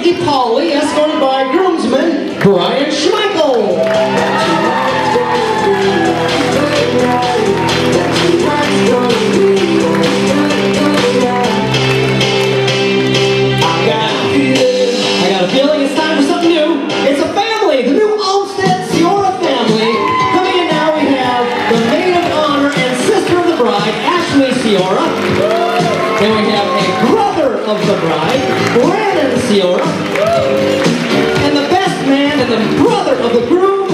Mickey Pauley, escorted by groomsman Brian Schmeichel. I got a feeling it's time for something new. It's a family, the new Olmsted Ciora family. Coming in now, we have the maid of honor and sister of the bride, Ashley Ciora. Then we have a brother of the bride, Brandon Ciora. And the best man and the brother of the groom,